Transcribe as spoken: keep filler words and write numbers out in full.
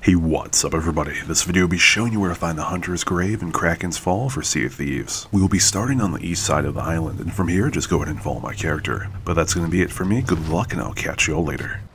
Hey, what's up everybody? This video will be showing you where to find the Hunter's Grave and Kraken's Fall for Sea of Thieves. We will be starting on the east side of the island, and from here just go ahead and follow my character. But that's going to be it for me. Good luck, and I'll catch you all later.